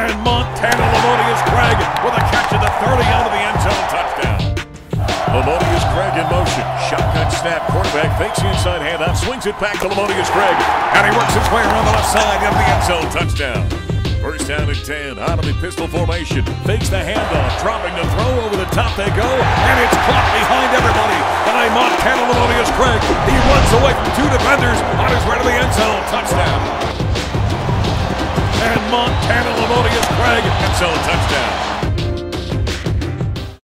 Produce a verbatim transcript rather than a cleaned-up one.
And Montana Lemonious-Craig with a catch at the thirty out of the end zone, touchdown. Lemonious-Craig in motion. Shotgun snap. Quarterback fakes the inside handoff. Swings it back to Lemonious-Craig. And he works his way around the left side into the end zone. Touchdown. First down and ten. Out of the pistol formation. Fakes the handoff. Dropping the throw. Over the top they go. And it's caught behind everybody by Montana Lemonious-Craig. He runs away from two defenders on his way to the end zone. Touchdown. And Montana Lemonious-Craig end zone touchdown.